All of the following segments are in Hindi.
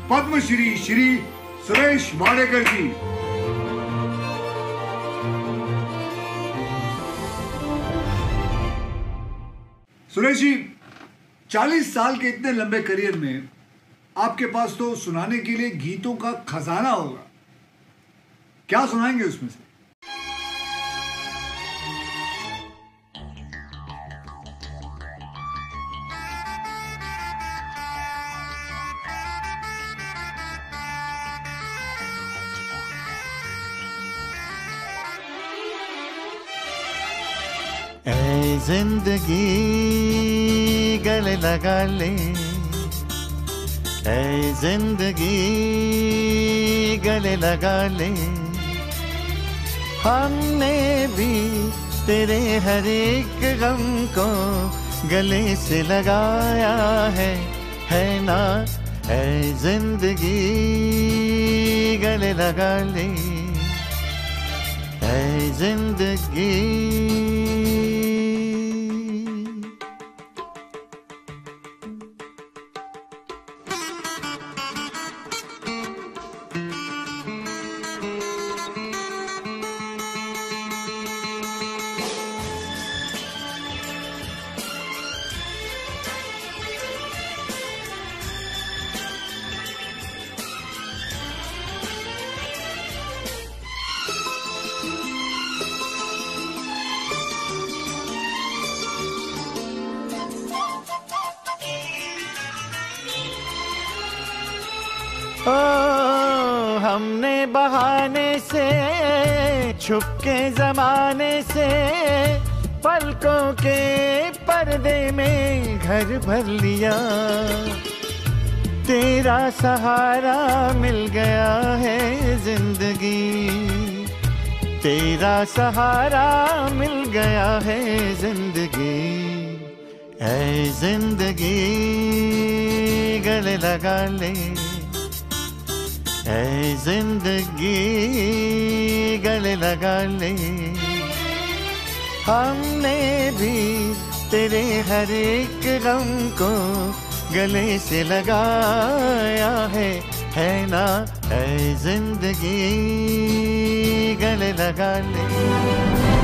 पद्मश्री श्री सुरेश वाडेकर जी। सुरेश जी, 40 साल के इतने लंबे करियर में आपके पास तो सुनाने के लिए गीतों का खजाना होगा। क्या सुनाएंगे उसमें से? ऐ जिंदगी गले लगा ले, ऐ जिंदगी गले लगा ले, हमने भी तेरे हर एक गम को गले से लगाया है ना। ऐ जिंदगी गले लगा ले, ऐ जिंदगी। ओ हमने बहाने से छुपके जमाने से पलकों के पर्दे में घर भर लिया। तेरा सहारा मिल गया है जिंदगी, तेरा सहारा मिल गया है जिंदगी। ऐ जिंदगी गले लगा ले, ऐ जिंदगी गले लगा ले, हमने भी तेरे हर एक गम को गले से लगाया है ना। ऐ जिंदगी गले लगा ले।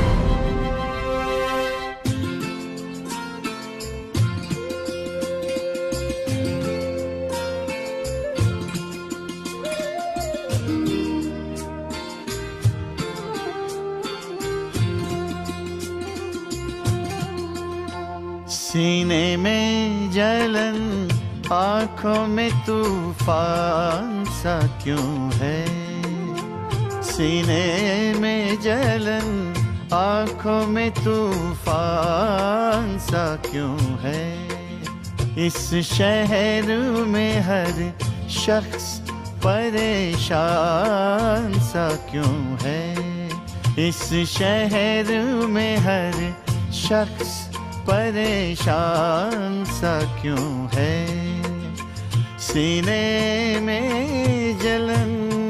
सीने में जलन, आँखों में तूफान सा क्यों है। सीने में जलन, आँखों में तूफान सा क्यों है। इस शहर में हर शख्स परेशान सा क्यों है। इस शहर में हर शख्स परेशान सा क्यों है। सीने में जलन,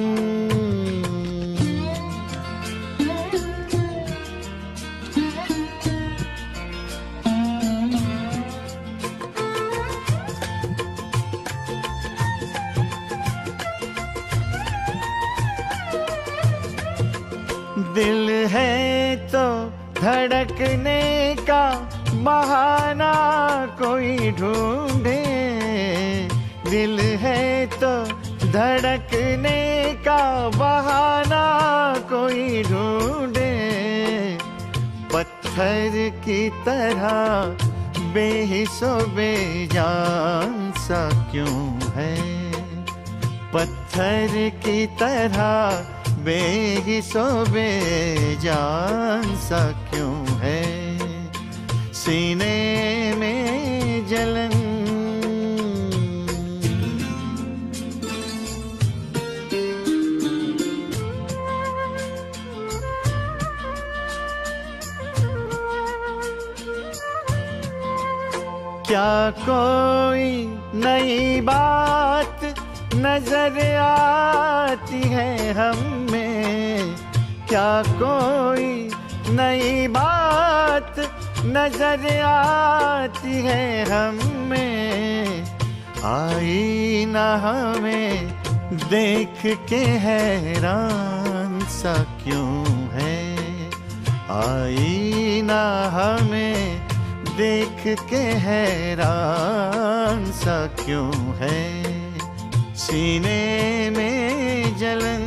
दिल है तो धड़कने का बहाना कोई ढूंढे। दिल है तो धड़कने का बहाना कोई ढूंढे। पत्थर की तरह बेहिस्सो बेजान सा क्यों है। पत्थर की तरह बेहिस्सो बेजान सा क्यों है। सीने में जलन, क्या कोई नई बात नजर आती है हमें। क्या कोई नई बात नजर आती है हमें। आईना हमें देख के हैरान सा क्यों है, आईना हमें देख के हैरान सा क्यों है, सीने में जलन।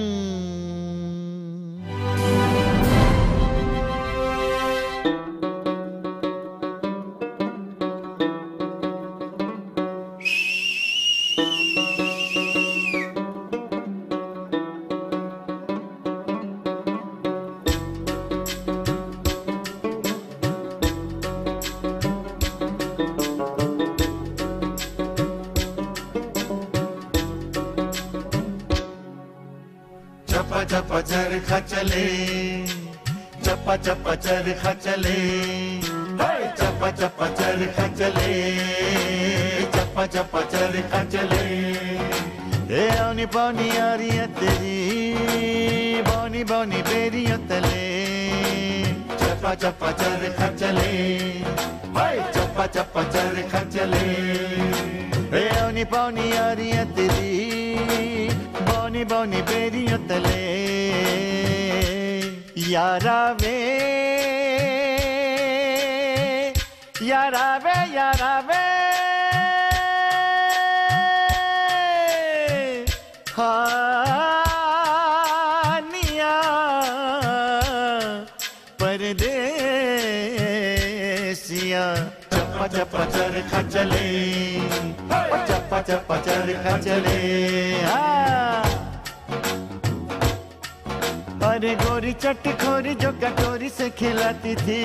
चप्पा चप्पा चरखा चले, चप्पा चप्पा चरखा चले, चप्पा चप्पा चरखा चले, चप्पा चप्पा चरखा चले। ए औनी पौनी यारियां तेरी, बौनी बौनी बेरियों तले, चप्पा चप्पा चरखा चले, चप्पा चप्पा चरखा चले। ए औनी पौनी यारियां तेरी, बौनी बौनी बेरियों तले, यारा वे यारा वे यारा वे, हानिया परदेसिया। चप्पा चप्पा चरखा चले, चप्पा चप्पा चरखा चले। अरे गोरी चटखोरी जो कटोरी से खिलाती थी,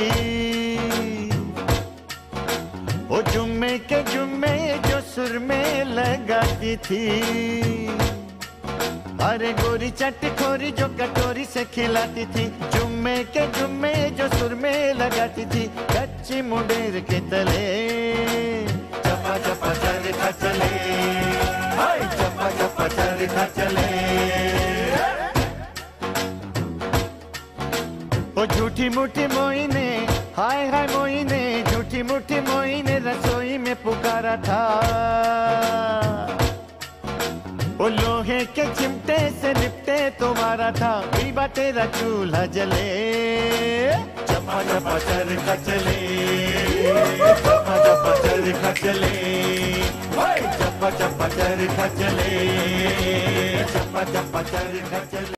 वो जुम्मे के जुम्मे जो सुर में लगाती थी। अरे गोरी चटखोरी जो कटोरी से खिलाती थी, जुम्मे के जुम्मे जो सुर में लगाती थी, कच्ची मुंडेर के तले, चप्पा चप्पा चरखा चले, चप्पा चप्पा चरखा चले। ओ झूठी मूठी मोइने, हाय हाय मोइने, झूठी मूठी मोइने रसोई में पुकारा था। वो लोहे के चिमटे से निपटे तुम्हारा था, बीबा तेरा चूल्हा जले। चप्पा चप्पा चरखा चले, चप्पा चप्पा चरखा चले, चप्पा चप्पा चरखा चले, चप्पा चप्पा चरखा चले।